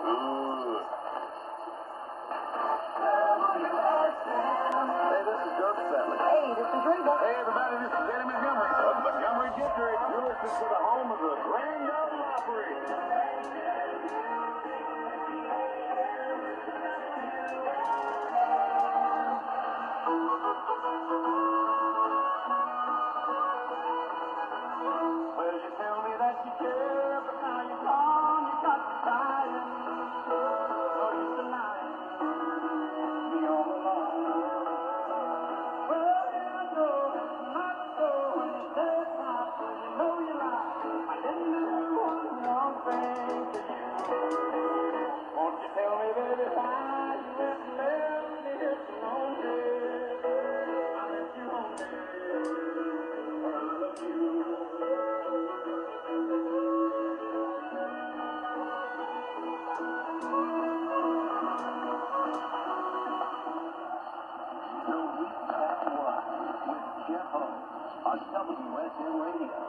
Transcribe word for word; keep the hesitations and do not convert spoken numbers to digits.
Good. Hey, this is Dirk Bentley. Hey, this is Grebe. Hey, everybody, this is Eddie Montgomery of Montgomery District. You're listening to the home of the Grand Ole Opry. Well, you tell me that you care, but now you're gone, you got to dying. Oh, you're denying me all along. Well, you know it's not so when you say it's not, when you know you lie. I didn't do one wrong thing to you. Won't you tell me, baby, why you went and left me here so lonely? I left you lonely, for I love you. On W S M Radio.